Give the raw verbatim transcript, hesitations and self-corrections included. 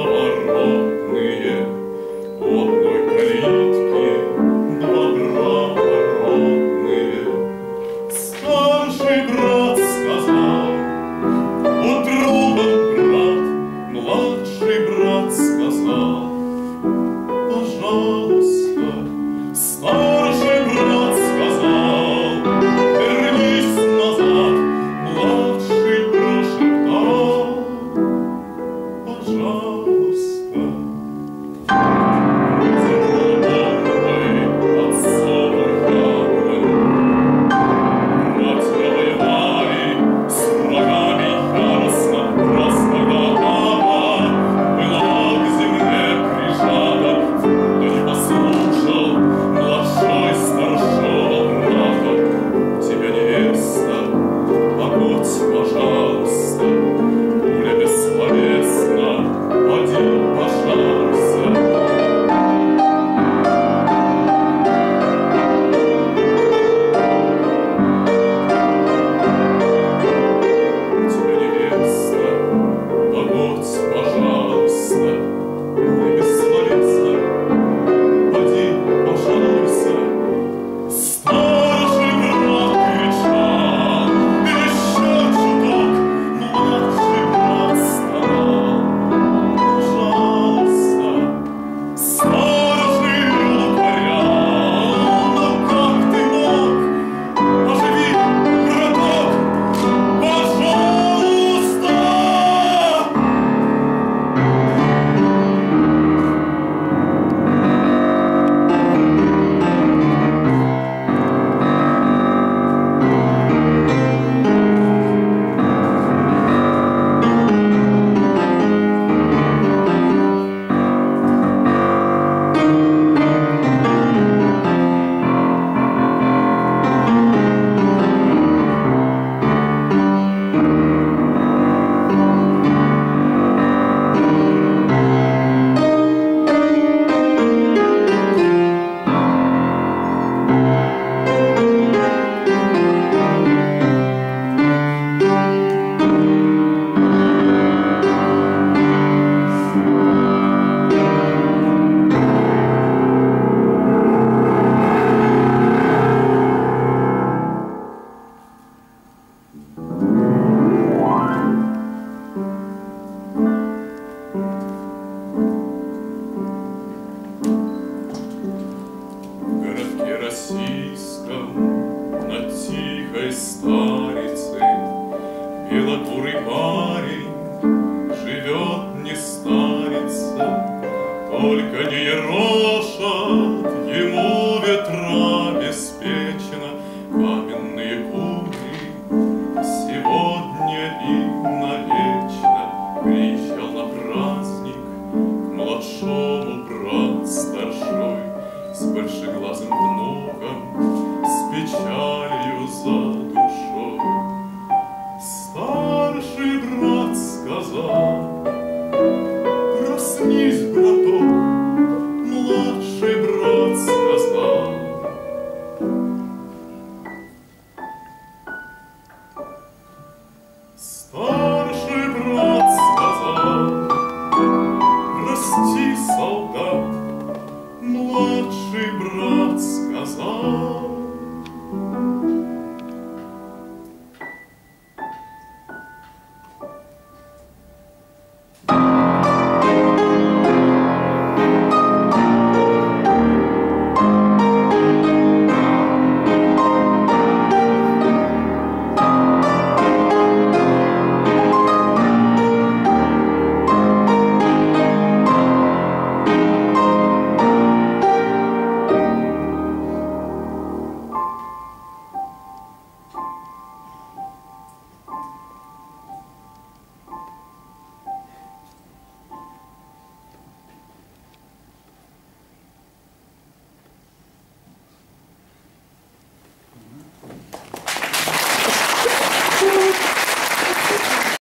сковородные, у одной калитки два брата родные. Старший брат сказал: «Утробен брат». Младший брат сказал: «Пожалуйста». Старший брат сказал: «Вернись назад». Младший прошептал: «Пожалуйста». Злобной отцовой хаты братья воевали с врагами яростно, красного папа была к земле прижата. Кто не послушал младшой старшего брата, тебя невеста, погодь, пожалуйста, пуля бессловесна, поди, пожалуйста. Тебя невеста, погодь, пожалуйста, пуля бессловесна, поди, пожалуйста. Старший брат кричал: «Еще чуток!» Младший брат стонал: «Пожалуйста». Старший укорял: «Ну как ты мог? Оживи, браток, пожалуйста!» В городке российском над тихой старицей белокурый парень живет, не старится, только не ерошат ему ветра беспечно каменные кури. Сегодня и навечно приезжал на праздник к младшому брат старшой, с большеглазым внуком, с печалью за душой. Старший брат сказал: «Проснись, браток». Младший брат сказал: Старший брат сказал: «Прости, солдат». Младший